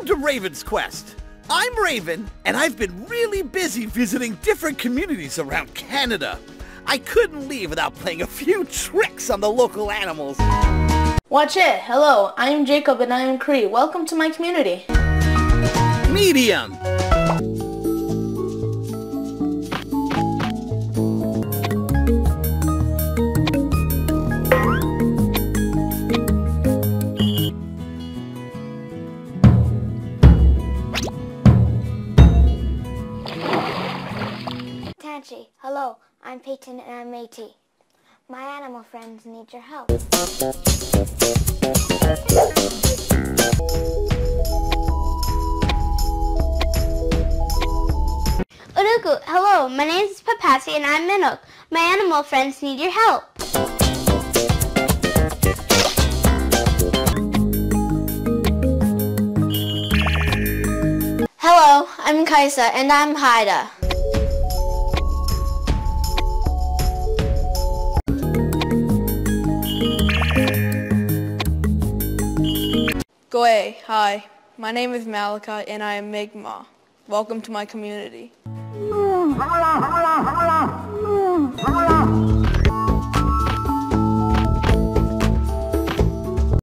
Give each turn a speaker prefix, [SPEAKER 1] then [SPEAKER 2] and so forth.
[SPEAKER 1] to Raven's Quest. I'm Raven, and I've been really busy visiting different communities around Canada. I couldn't leave without playing a few tricks on the local animals.
[SPEAKER 2] Watch it! Hello, I'm Jacob and I'm Cree. Welcome to my community.
[SPEAKER 1] Medium.
[SPEAKER 3] Hello, I'm Peyton and I'm Métis. My animal friends need your help. Urugu, hello, my name is Papasi and I'm Minnook. My animal friends need your help.
[SPEAKER 2] Hello, I'm Kaisa and I'm Haida.
[SPEAKER 4] Goe, hi. My name is Malachi and I am Mi'kmaq. Welcome to my community.